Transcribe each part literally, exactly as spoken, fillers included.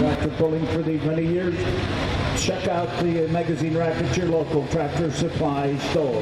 tractor pulling for these many years. Check out the magazine rack at your local Tractor Supply store.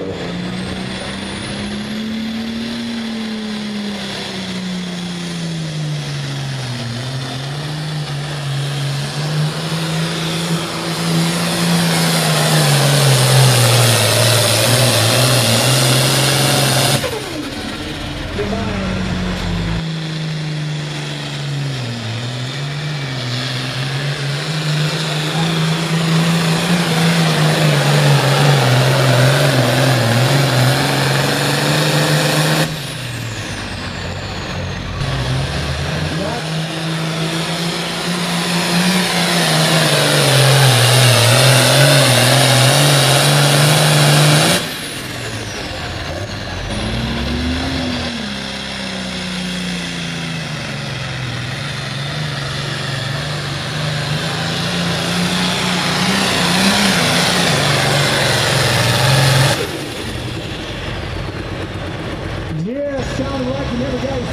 Sounded like you never got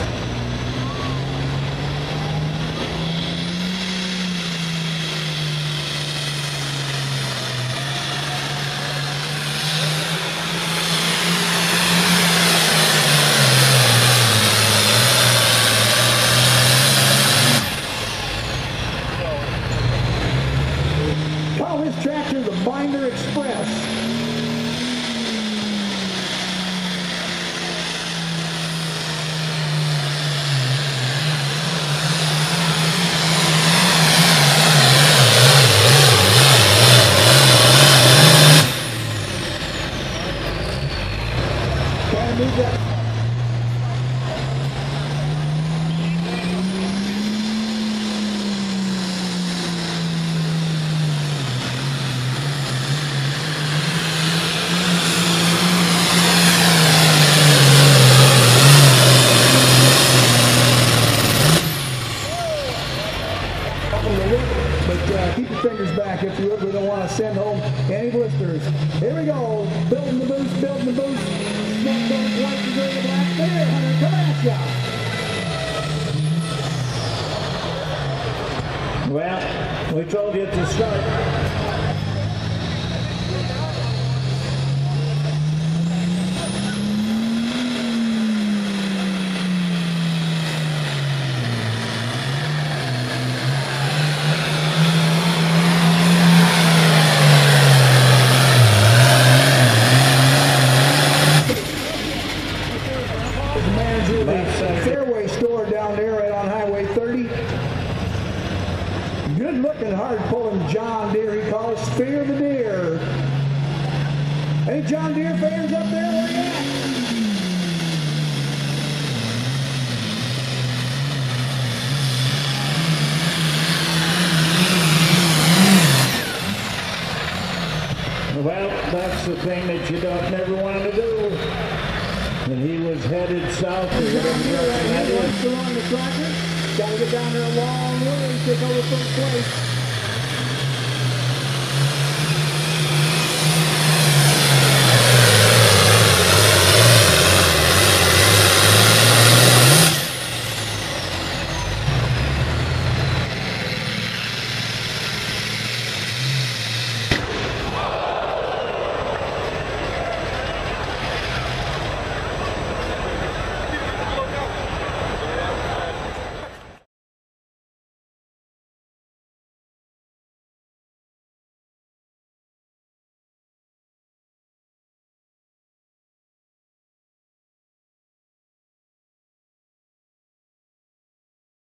call this tractor the Binder Express. Move that. But uh, keep your fingers back if you would. We don't want to send home any blisters. Here we go. Building the boost, building the boost. Smoke those white and green black there, Hunter. Come at ya. Well, we told you to start. Fairway store down there right on Highway thirty. Good looking, hard pulling John Deere. He calls Fear the Deer. Any John Deere fans up there? Where you at? Well, that's the thing that you don't never want to do. And he was headed south or whatever direction that is. Along the tractor. Got to get down there a long way to take over first place.